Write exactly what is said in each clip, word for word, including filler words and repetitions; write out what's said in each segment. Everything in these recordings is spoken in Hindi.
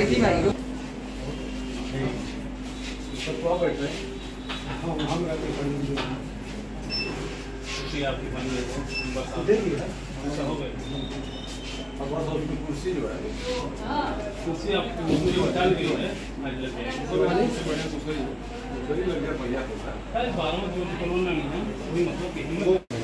कुर्सी जो है कुर्सी आपकी मुझे बता दी है आज लग गया लग गया बढ़िया होता है बारह में जो कॉलोन में है वही मतलब कि हिम्मत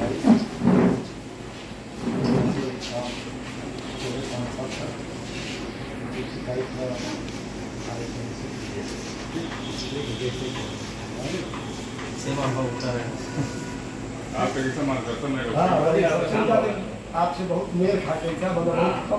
सेवा भाव होता है। आप ऐसा मार्गदर्शन में आपसे बहुत मेल खाते क्या मतलब कम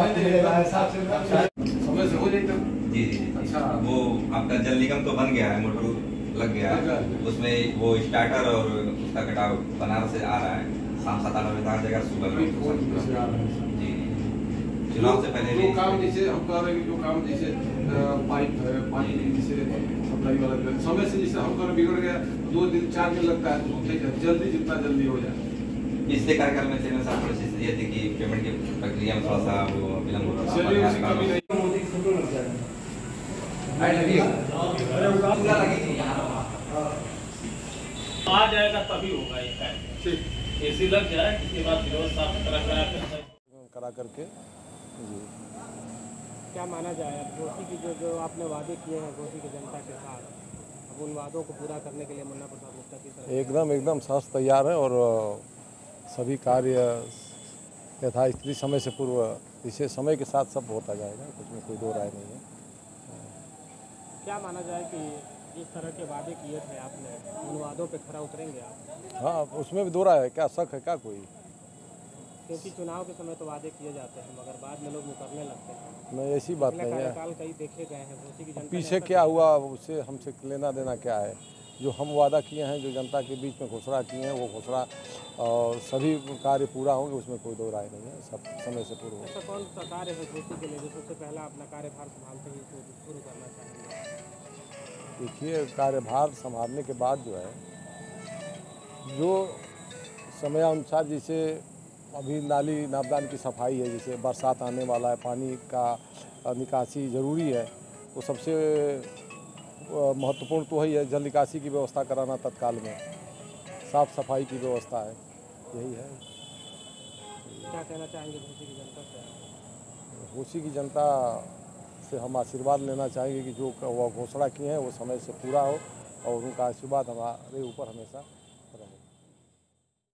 समय से हो जाएगा। जी जी जी अच्छा वो आपका जल निगम तो बन गया है, मोटर लग गया है, उसमें वो स्टार्टर और उसका कटाव बनारस से आ रहा है, शाम सात आठ बजे आ जाएगा, सुबह में जी चुनाव से पहले जो काम जैसे हम कह रहे हैं जो काम जैसे पाइप है पानी जैसे सप्लाई वाला समय से जैसे हम कर बिगड़ गया दो दिन चार दिन लगता है तो जल्दी जितना जल्दी हो जाए। पिछले कार्यकाल में चेयरमैन साहब थोड़ी सी ये थी कि पेमेंट की प्रक्रिया में थोड़ा सा वो विलम्ब हो रहा था। आ जाएगा तभी होगा ये काम। एसी लग जाए इसके बाद विरोध साफ करा करा करके जी। क्या माना जाए अब घोसी की जो जो आपने वादे किए हैं घोसी की जनता के साथ, अब उन वादों को पूरा करने के लिए मुन्ना प्रसाद गुप्ता की तरफ एकदम एकदम साथ तैयार है और सभी कार्य यथास्थिति समय से पूर्व इसे समय के साथ सब होता जाएगा, कुछ में कोई दो राय नहीं है। क्या माना जाए कि जिस तरह के वादे किए थे आपने उन वादों पे खरा उतरेंगे आप? हाँ उसमें भी दो राय है, क्या शक है क्या कोई? क्योंकि चुनाव के समय तो वादे किए जाते हैं मगर बाद में लोग मुकरने लगते हैं। नहीं ऐसी बात नहीं है, कार्यकाल कई देखे गए हैं घोसी की जनता पीछे क्या हुआ उससे हमसे लेना देना क्या है। जो हम वादा किए हैं, जो जनता के बीच में घोषणा किए हैं वो घोषणा और सभी कार्य पूरा होंगे, उसमें कोई दो राय नहीं है, सब समय से पूर्व होगा। ऐसा कौन सा कार्य है घोसी के लिए जो सबसे पहला अपना कार्यभार संभालते ही शुरू करना चाहेंगे? देखिए कार्यभार संभालने के बाद जो है जो समयानुसार जैसे अभी नाली नापदान की सफाई है, जैसे बरसात आने वाला है, पानी का निकासी ज़रूरी है, तो सबसे महत्वपूर्ण तो वही है, जल निकासी की व्यवस्था कराना तत्काल में, साफ सफाई की व्यवस्था है, यही है। क्या कहना चाहेंगे घोसी की जनता से? घोसी की जनता से हम आशीर्वाद लेना चाहेंगे कि जो वो घोषणा की है वो समय से पूरा हो और उनका आशीर्वाद हमारे ऊपर हमेशा